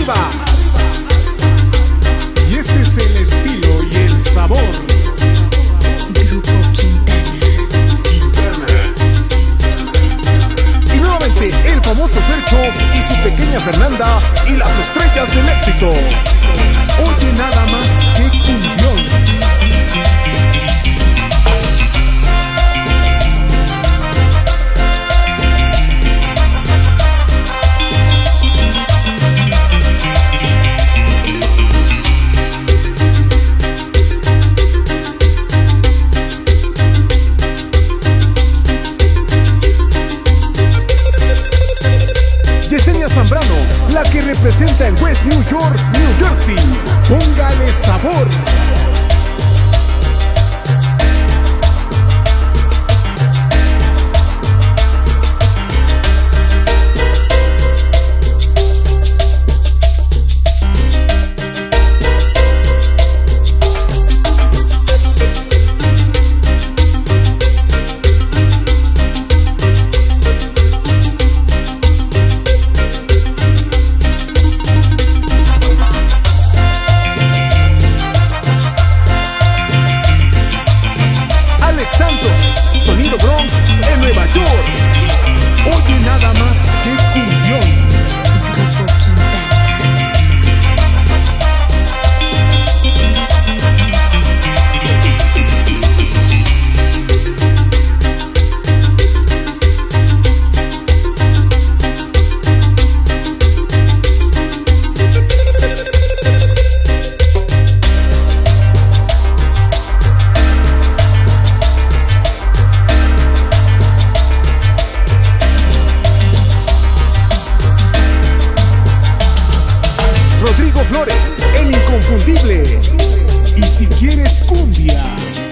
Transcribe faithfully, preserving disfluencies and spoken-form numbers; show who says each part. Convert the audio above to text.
Speaker 1: arriba. Y este es el estilo y el sabor.
Speaker 2: Grupo Quintana.
Speaker 1: Y nuevamente el famoso Fercho y su pequeña Fernanda y las estrellas del éxito. Oye nada más que cumbión. Zambrano, la que representa en West New York, New Jersey. Póngale sabor. Sonido Bronx en Nueva York. Oye nada más que cumbión.
Speaker 2: Grupo Quintana.
Speaker 1: Rodrigo Flores, el inconfundible. Y si quieres cumbia,